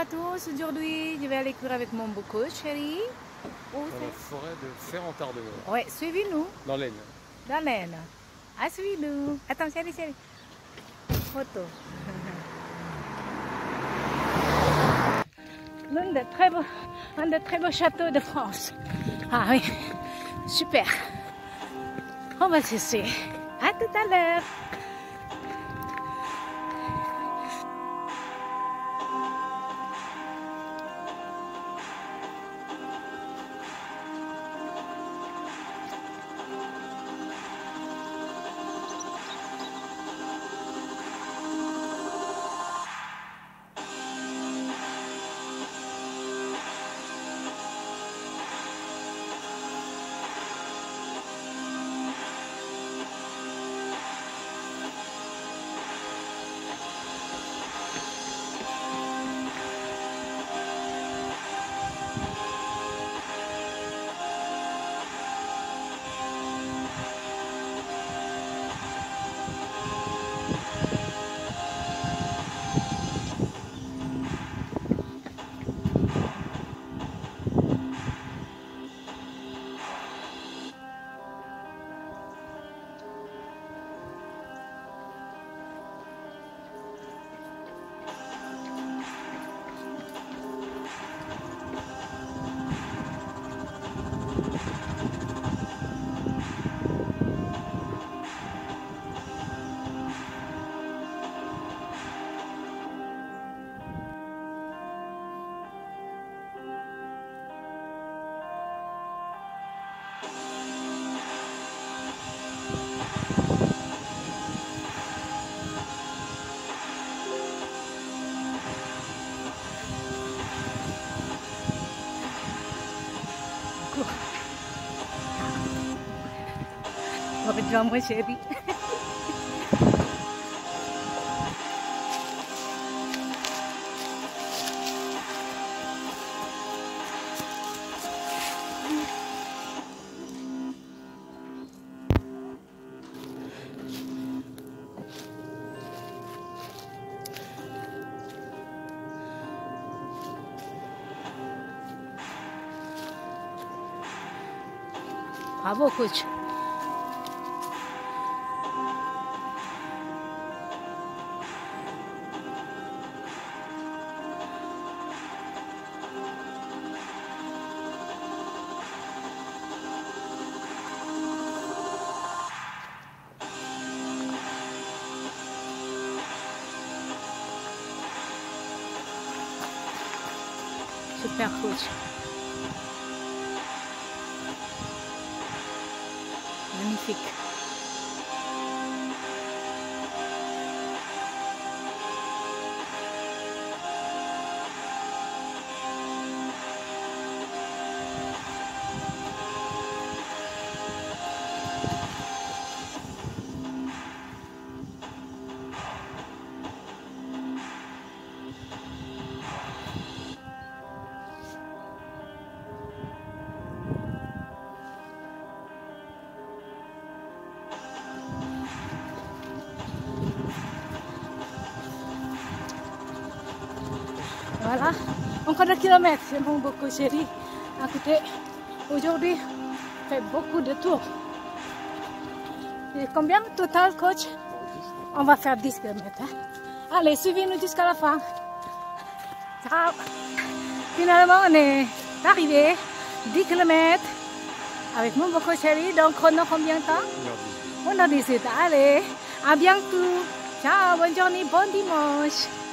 tous, aujourd'hui je vais aller courir avec mon beau chéri. Dans la forêt de Ferrand-Tardenois. Ouais, suivez-nous. Dans l'Aisne. Dans l'Aisne. Ah, suivez-nous. Attends, chéri. Photo. Un des très beaux châteaux de France. Ah oui, super. On va essayer. À tout à l'heure. Rejoins-moi, chérie. Bravo, coach. Super coach. Magnifique. Voilà, encore 2 kilomètres, c'est mon beau chéri. Écoutez, aujourd'hui, on fait beaucoup de tours. Et combien total, coach? On va faire 10 kilomètres. Hein? Allez, suivez-nous jusqu'à la fin. Ciao. Finalement, on est arrivé 10 kilomètres avec mon beau chéri. Donc, chrono combien de temps? 1h18. Allez, à bientôt. Ciao, bonne journée, bon dimanche.